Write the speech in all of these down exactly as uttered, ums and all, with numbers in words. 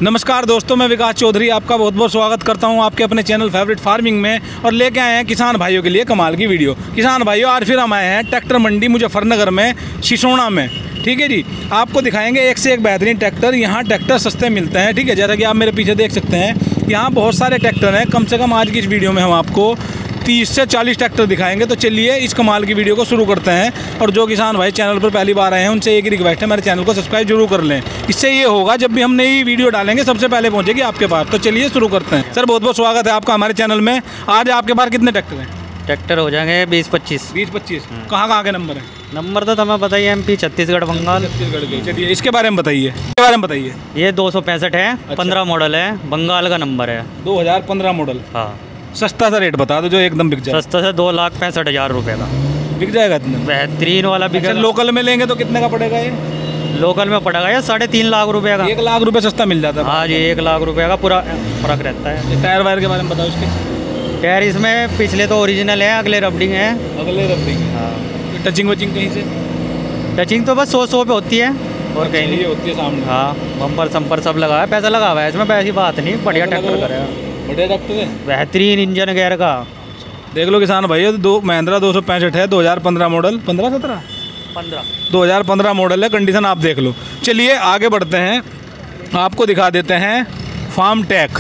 नमस्कार दोस्तों, मैं विकास चौधरी आपका बहुत बहुत स्वागत करता हूं आपके अपने चैनल फेवरेट फार्मिंग में। और लेके आए हैं किसान भाइयों के लिए कमाल की वीडियो। किसान भाइयों, आज फिर हम आए हैं ट्रैक्टर मंडी मुजफ्फरनगर में, सिसोना में। ठीक है जी, आपको दिखाएंगे एक से एक बेहतरीन ट्रैक्टर। यहाँ ट्रैक्टर सस्ते मिलते हैं। ठीक है, जैसा कि आप मेरे पीछे देख सकते हैं, यहाँ बहुत सारे ट्रैक्टर हैं। कम से कम आज की इस वीडियो में हम आपको तीस से चालीस ट्रैक्टर दिखाएंगे। तो चलिए इस कमाल की वीडियो को शुरू करते हैं। और जो किसान भाई चैनल पर पहली बार आए हैं, उनसे एक ही रिक्वेस्ट है, मेरे चैनल को सब्सक्राइब जरूर कर लें। इससे ये होगा जब भी हम नई वीडियो डालेंगे सबसे पहले पहुंचेगी आपके पास। तो चलिए शुरू करते हैं। सर, बहुत बहुत स्वागत है आपका हमारे चैनल में। आज आपके पास कितने ट्रैक्टर हैं? ट्रैक्टर हो जाएंगे बीस पच्चीस। बीस पच्चीस कहाँ कहाँ के नंबर है? नंबर तो तुम्हें बताइए, एमपी, छत्तीसगढ़, बंगाल। छत्तीसगढ़ के। चलिए इसके बारे में बताइए, इसके बारे में बताइए। ये दो सौ पैंसठ है, पंद्रह मॉडल है, बंगाल का नंबर है, दो हज़ार पंद्रह मॉडल। हाँ। सस्ता सा रेट बता दो जो एकदम बिक जाए। सस्ता से दो लाख पैंसठ हज़ार रुपये का बिक जाएगा इतने? बेहतरीन वाला बिक। अच्छा, लोकल में लेंगे तो कितने का पड़ेगा ये? लोकल में पड़ेगा ये साढ़े तीन लाख रुपये का। एक लाख रुपए सस्ता मिल जाता है। हाँ जी, एक लाख रुपये का पूरा फर्क रहता है। टायर वायर के बारे में बताओ इसके। टायर इसमें पिछले तो ओरिजिनल है, अगले रबडिंग है। अगले रबडिंग। हाँ। टचिंग वचिंग कहीं से? टचिंग तो बस सौ सौ पे होती है और कहीं नहीं होती है सामने। हाँ, बम्पर संपर सब लगा है, पैसा लगा हुआ है इसमें, ऐसी बात नहीं। बढ़िया ट्रैक्टर करेगा, बढ़िया ट्रैक्टर है, बेहतरीन इंजन गेयर का। देख लो किसान भाई, दो महिंद्रा दो सौ पैंसठ है, दो हज़ार पंद्रह मॉडल। पंद्रह सत्रह पंद्रह दो हज़ार पंद्रह मॉडल है। कंडीशन आप देख लो। चलिए आगे बढ़ते हैं, आपको दिखा देते हैं फार्म टैक।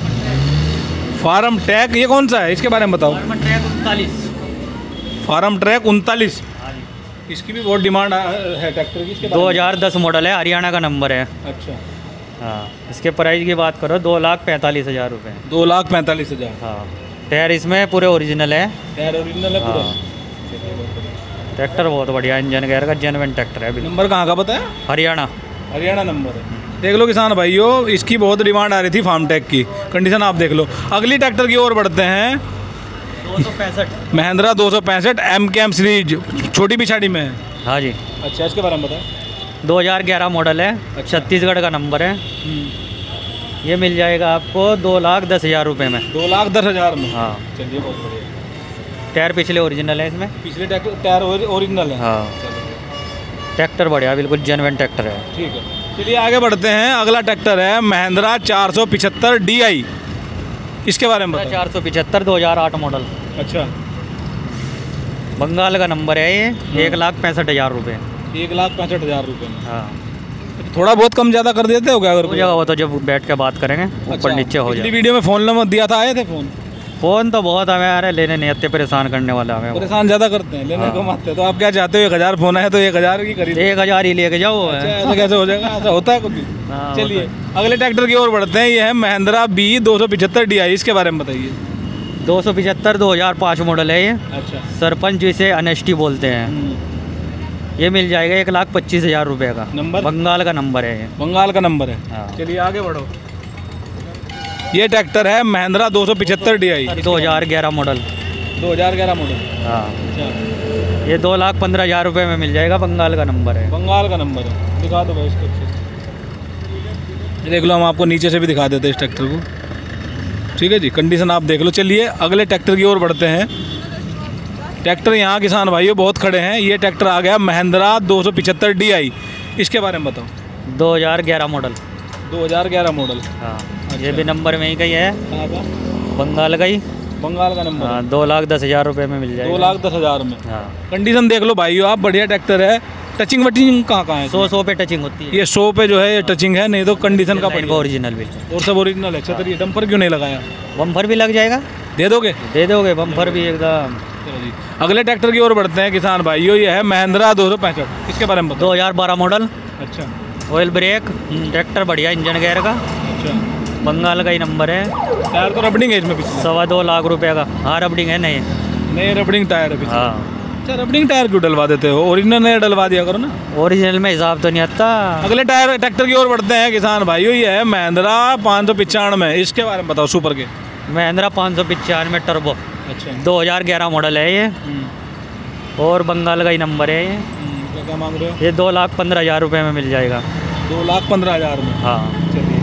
फार्म टैक ये कौन सा है, इसके बारे में बताओ। फार्म ट्रैक उनतालीस। फार्म ट्रैक उनतालीस, इसकी भी बहुत डिमांड है ट्रैक्टर की। इसके दो हज़ार दस मॉडल है, हरियाणा का नंबर है। अच्छा। हाँ, इसके प्राइस की बात करो, दो लाख पैंतालीस हज़ार रुपये। दो लाख पैंतालीस हज़ार हाँ। टायर इसमें पूरे ओरिजिनल है। टायर ओरिजिनल है पूरा। ट्रैक्टर बहुत बढ़िया इंजन गेयर का, जेन्युइन ट्रैक्टर है। नंबर कहाँ का बताया? हरियाणा। हरियाणा नंबर है। देख लो किसान भाइयों, इसकी बहुत डिमांड आ रही थी फार्म टैक की। कंडीशन आप देख लो। अगली ट्रैक्टर की ओर बढ़ते हैं। दो सौ पैंसठ महिंद्रा दो सौ पैंसठ एम के एम सीरीज, छोटी पिछाड़ी में है। हाँ जी। अच्छा, इसके बारे में बताओ। दो हज़ार ग्यारह मॉडल है। अच्छा। छत्तीसगढ़ का नंबर है। ये मिल जाएगा आपको दो लाख दस हज़ार रुपये में। दो लाख दस हज़ार में। हाँ। चलिए बहुत बढ़िया। टायर पिछले ओरिजिनल है इसमें। पिछले ट्रैक्टर टायर ओरिजिनल है। हाँ। ट्रैक्टर बढ़िया, बिल्कुल जेन्युइन ट्रैक्टर है। ठीक है, चलिए आगे बढ़ते हैं। अगला ट्रैक्टर है महिंद्रा चार सौ पिछहत्तर डी आई। इसके बारे में बताओ। चार सौ पिछहत्तर दो हज़ार आठ मॉडल। अच्छा। बंगाल का नंबर है ये। एक लाख पैंसठ हज़ार रुपये। एक लाख पैंसठ हज़ार रुपये में। हाँ। थोड़ा बहुत कम ज़्यादा कर देते हो क्या? अगर हो जाएगा वो तो जब बैठ के बात करेंगे, ऊपर नीचे हो जाए। वीडियो में फ़ोन नंबर दिया था, आए थे फ़ोन? फ़ोन तो बहुत हमें आ रहे, लेने नहीं आते, परेशान करने वाला हमें। परेशान ज़्यादा करते हैं, लेने कम आते हैं। तो आप क्या चाहते हो? एक हज़ार फ़ोन है तो एक हज़ार की खरीद। एक हज़ार ही लेके जाओ। अच्छा, ऐसा कैसे हो जाएगा? ऐसा होता है कुछ? चलिए अगले ट्रैक्टर की ओर बढ़ते हैं। ये है महिंद्रा बी दो सौ पिछहत्तर डी आई। इसके बारे में बताइए। दो सौ पिछहत्तर दो हज़ार पाँच मॉडल है ये। अच्छा। सरपंच जिसे अनेस्टी बोलते हैं। ये मिल जाएगा एक लाख पच्चीस हज़ार रुपये का। नंबर बंगाल का नंबर है ये। बंगाल का नंबर है। हाँ। चलिए आगे बढ़ो। ये ट्रैक्टर है महिंद्रा दो सौ पिछहत्तर डी आई, दो हज़ार ग्यारह मॉडल। दो हज़ार ग्यारह मॉडल। हाँ। अच्छा। ये दो लाख पंद्रह हज़ार रुपये में मिल जाएगा, बंगाल का नंबर है। बंगाल का नंबर है। दिखा दो भाई इसको अच्छे से। देख लो, हम आपको नीचे से भी दिखा देते हैं इस ट्रैक्टर को। ठीक है जी, कंडीशन आप देख लो। चलिए अगले ट्रैक्टर की ओर बढ़ते हैं। ट्रैक्टर यहाँ किसान भाइयों बहुत खड़े हैं। ये ट्रैक्टर आ गया महिंद्रा दो सौ पिछहत्तर डी आई। इसके बारे में बताओ। दो हज़ार ग्यारह मॉडल। दो हज़ार ग्यारह मॉडल। हाँ। ये भी नंबर में ही का ही है, कहाँ का? बंगाल का ही। बंगाल का नंबर। हाँ। दो लाख दस हज़ार रुपये में मिल जाएगा। दो लाख दस हज़ार में। हाँ। कंडीशन देख लो भाइयों आप, बढ़िया ट्रैक्टर है। टचिंग वटिंग कहाँ कहाँ है? सौ सौ पे टचिंग होती है। ये सौ पे जो है ये टचिंग है, नहीं तो कंडीशन का बढ़िया। ओरिजिनल बिल्कुल। और सब ओरिजिनल है। छतरी डंपर क्यों नहीं लगाया? बम्पर भी लग जाएगा, दे दोगे? दे दोगे बम्पर भी एकदम। चलो जी, अगले ट्रैक्टर की ओर बढ़ते हैं किसान भाइयों। ये है महिंद्रा दो सौ पैंसठ। इसके बारे में बताओ। दो हज़ार बारह मॉडल। अच्छा। ऑयल ब्रेक, ट्रैक्टर बढ़िया, इंजन गेयर का। अच्छा। बंगाल का ही नंबर है। टायर तो रबडिंग है इसमें पिछले? सवा दो लाख रुपए का। हाँ, रबडिंग है। नहीं नहीं, रबडिंग टायर है पिछले। हाँ। अच्छा, रबडिंग टायर क्यों डलवा देते हो? ओरिजिनल नहीं डलवा दिया करो ना। ओरिजिनल में हिसाब तो नहीं आता। अगले टायर ट्रैक्टर की ओर बढ़ते हैं किसान भाइयों। ये है महिंद्रा पाँच सौ पचानवे। इसके बारे में बताओ। सुपर के महिंद्रा पाँच सौ पचानवे टर्बो। अच्छा। दो हज़ार ग्यारह मॉडल है ये, और बंगाल का ही नंबर है ये। क्या क्या मांग रहे हो? ये दो लाख पंद्रह हज़ार रुपये में मिल जाएगा। दो लाख पंद्रह हज़ार में। हाँ। चलिए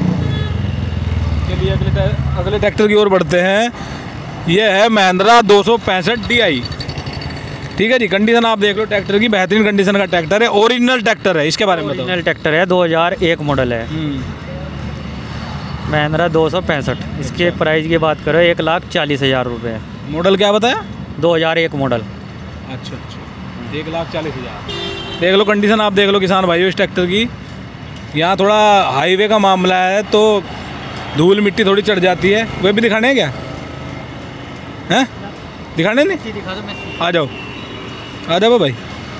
चलिए अगले अगले ट्रैक्टर की ओर बढ़ते हैं। ये है महिंद्रा दो सौ पैंसठ डी आई। ठीक है जी, कंडीशन आप देख लो ट्रैक्टर की, बेहतरीन कंडीशन का ट्रैक्टर है, ओरिजिनल ट्रैक्टर है। इसके बारे में बताओ। ओरिजिनल ट्रैक्टर है, दो हज़ार एक मॉडल है। महिंद्रा दो सौ पैंसठ। इसके प्राइस की बात करो एक लाख चालीस हज़ार रुपये। मॉडल क्या बताया? दो हज़ार एक मॉडल। अच्छा अच्छा, एक लाख चालीस हज़ार। देख लो कंडीशन, आप देख लो किसान भाइयों इस ट्रैक्टर की। यहाँ थोड़ा हाईवे का मामला है तो धूल मिट्टी थोड़ी चढ़ जाती है। वे भी दिखाने हैं क्या? हैं दिखाने नहीं? दिखा दो, मैं आ जाओ आ जाओ भाई,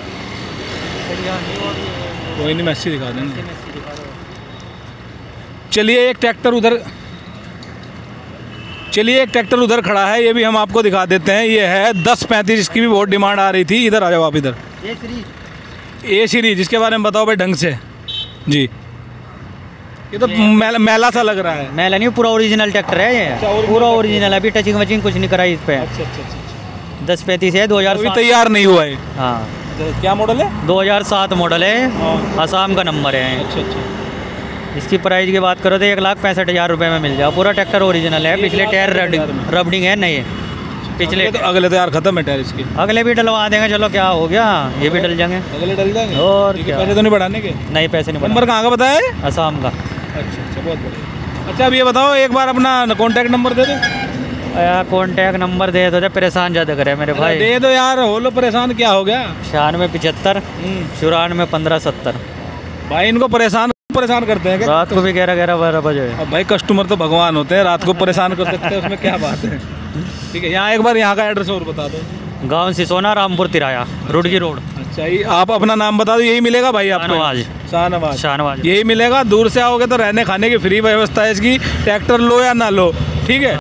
कोई नहीं, मैसी दिखा देंगे। चलिए एक ट्रैक्टर उधर चलिए एक ट्रैक्टर उधर खड़ा है, ये भी हम आपको दिखा देते हैं। ये है दस पैंतीस, इसकी भी बहुत डिमांड आ रही थी। इधर आ जाओ आप, इधर ये सीरीज ए सीरीज, जिसके बारे में बताओ भाई ढंग से जी। ये तो मैला, मैला सा लग रहा है। मैला नहीं, पूरा ओरिजिनल ट्रैक्टर है ये, पूरा ओरिजिनल। अभी टचिंग वचिंग कुछ नहीं कराई इस पे। अच्छा अच्छा अच्छा, दस पैंतीस है, दो हज़ार अभी तैयार नहीं हुआ है। हाँ, क्या मॉडल है? दो हज़ार सात मॉडल है, हाँ। आसाम का नंबर है। अच्छा अच्छा, इसकी प्राइस की बात करो तो एक लाख पैंसठ हज़ार रुपये में मिल जाए। पूरा ट्रैक्टर ओरिजिनल है, पिछले टायर रबडिंग रबडिंग है नए पिछले। अगले तो अगले तो यार खत्म है टायर इसके। अगले भी डलवा देंगे, चलो क्या हो गया, ये भी डल जाएंगे। अगले डल जाएंगे और ठीक है, क्या, पैसे तो नहीं बढ़ाने के? नहीं पैसे नहीं नंबर बना। कहाँ का बताया है? आसाम का। अच्छा अच्छा, बहुत बढ़िया। अच्छा अब ये बताओ एक बार अपना कॉन्टैक्ट नंबर दे दो यार, कॉन्टैक्ट नंबर दे दो, परेशान ज़्यादा करे मेरे भाई। दे दो यार, हो लो परेशान, क्या हो गया? छियानवे पिछहत्तर चौरानवे पंद्रह सत्तर। भाई इनको परेशान परेशान करते हैं क्या? रात को भी ग्यारह ग्यारह बारह बजे। अब भाई कस्टमर तो भगवान होते हैं, रात को परेशान कर सकते हैं, उसमें क्या बात है। ठीक है, यहाँ एक बार यहाँ का एड्रेस और बता दो। गांव सिसोना, रामपुर तिराया, रुड़की रोड। अच्छा, ये आप अपना नाम बता दो, यही मिलेगा भाई आपको? शाहनवाज। शाहनवाज शाहनवाज यही मिलेगा। दूर से आओगे तो रहने खाने की फ्री व्यवस्था है इसकी। ट्रैक्टर लो या ना लो, ठीक है।